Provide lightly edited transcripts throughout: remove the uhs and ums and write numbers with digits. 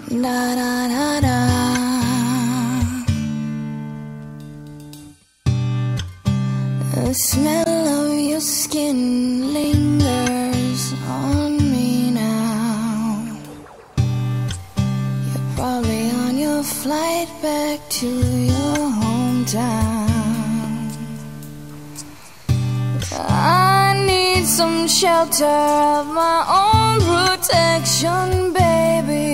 Da da da da. The smell of your skin lingers on me now. You're probably on your flight back to your hometown. I need some shelter of my own protection, baby.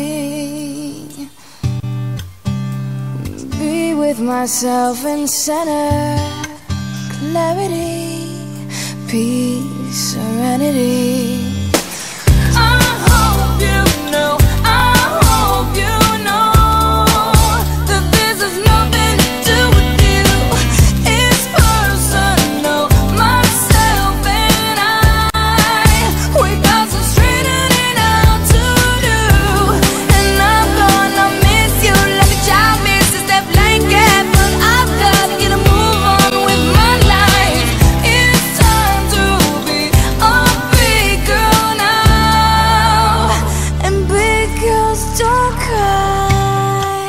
Be with myself in center, clarity, peace, serenity. I hope you know, I hope you know that this has nothing to do with you. It's personal, myself and I. We got some straightening out to do, and I'm gonna miss you like a child misses that blanket. But I've got to get a move on with my life. It's time to be a big girl now. And big girls don't cry.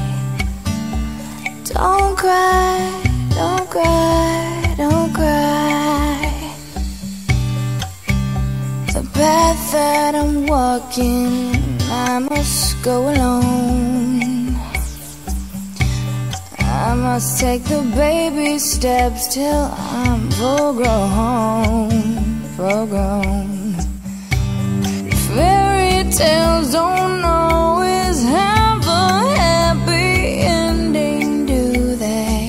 Don't cry, don't cry, don't cry. The path that I'm walking, I must go alone. I must take the baby steps till I'm full grown, full grown. Fairy tales don't always have a happy ending, do they?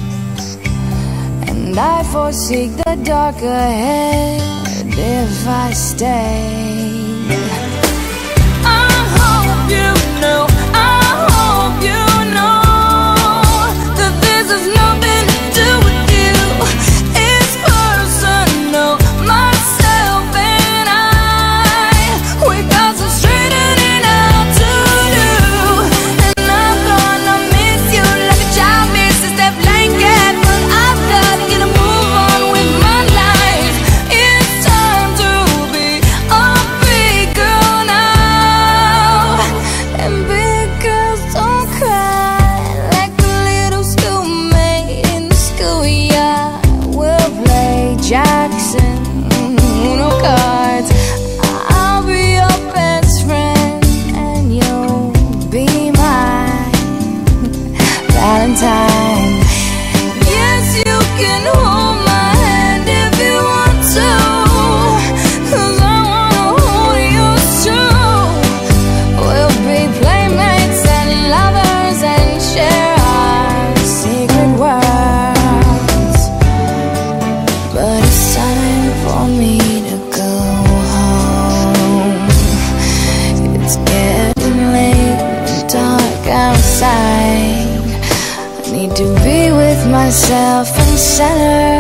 And I foresee the dark ahead if I stay. I hope you know, I hope you know that this has nothing to do with you. It's personal, myself and I. We got some straightening out to do, and I'm gonna miss you like a child misses that blanket. But I've got to get a move on with my life. It's time to be a big girl now. And big girls don't cry like a little schoolmate in the schoolyard. We'll play Jackson, Uno cards. I'll be your best friend and you'll be my Valentine. Yes, you can hold my hand if you want to, 'cause I wanna hold yours too. We'll be playmates and lovers and share our secret worlds. But it's time for me to go home. It's getting late and dark outside. I need to be with myself in center,